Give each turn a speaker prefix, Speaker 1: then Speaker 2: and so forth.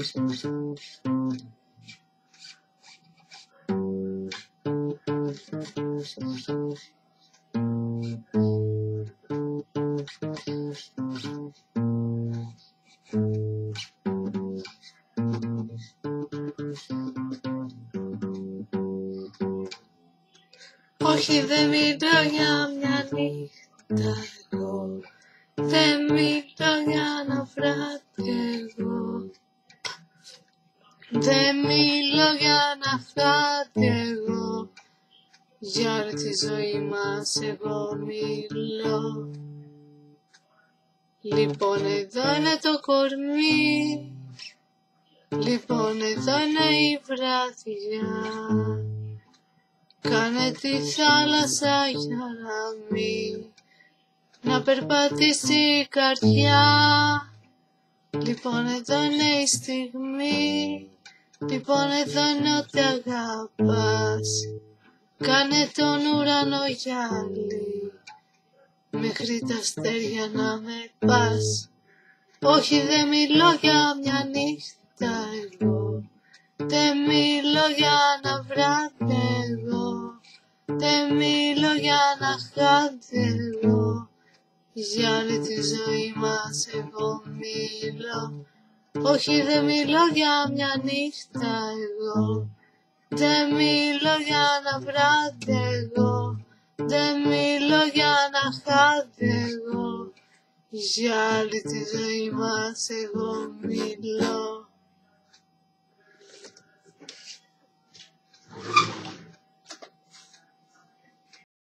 Speaker 1: Όχι, δεν μιλώ για μια νύχτα εγώ, δεν μιλώ για ένα βράδυ εγώ, δεν μιλώ για ένα βράδυ εγώ, για όλη τη ζωή μας εγώ μιλώ. Λοιπόν εδώ είναι το κορμί, λοιπόν εδώ είναι η βραδιά, κάνε τη θάλασσα για να περπατήσει η καρδιά. Λοιπόν εδώ είναι η στιγμή, λοιπόν εδώ είναι ό,τι αγαπάς, κάνε τον ουρανό γυάλι, μέχρι τα αστέρια να με πας. Όχι, δεν μιλώ για μια νύχτα εγώ, δεν μιλώ για ένα βράδυ εγώ, δεν μιλώ για ένα χάδι εγώ, για όλη τη ζωή μας εγώ μιλώ. Όχι, δεν μιλώ για μια νύχτα εγώ, δεν μιλώ για ένα βράδυ εγώ, δεν μιλώ για ένα χάδι εγώ, για όλη τη ζωή μας εγώ μιλώ.